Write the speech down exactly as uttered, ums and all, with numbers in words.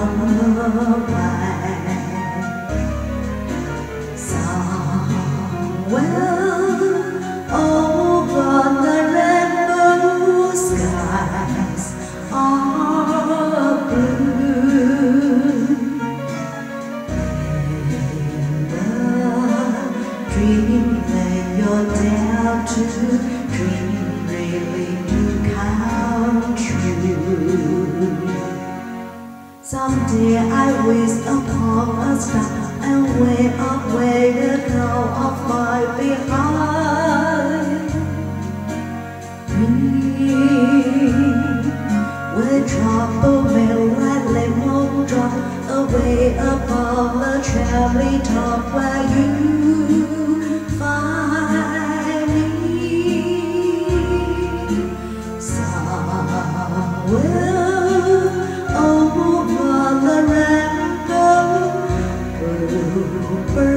Dreaming that you're down to dream really do come true. Someday I wish upon a star and way up where the cloud of my behind me, where trouble may like lemon drop away above the cherry top where you find me. Somewhere over the rainbow, bluebird